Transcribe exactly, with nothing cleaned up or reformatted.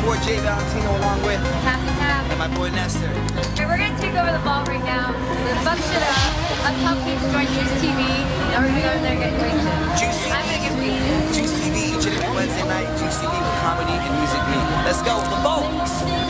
boy Jay Valentino along with Tap the Tap. and my boy Nestor. And we're gonna take over the ball right now. We're fuck shit up. Up top people join Juice T V. Now we're gonna go in there and get wasted. Juice I'm gonna get wasted. Juice T V each and every Wednesday night. Juice T V for comedy and music. Let's go. The boat.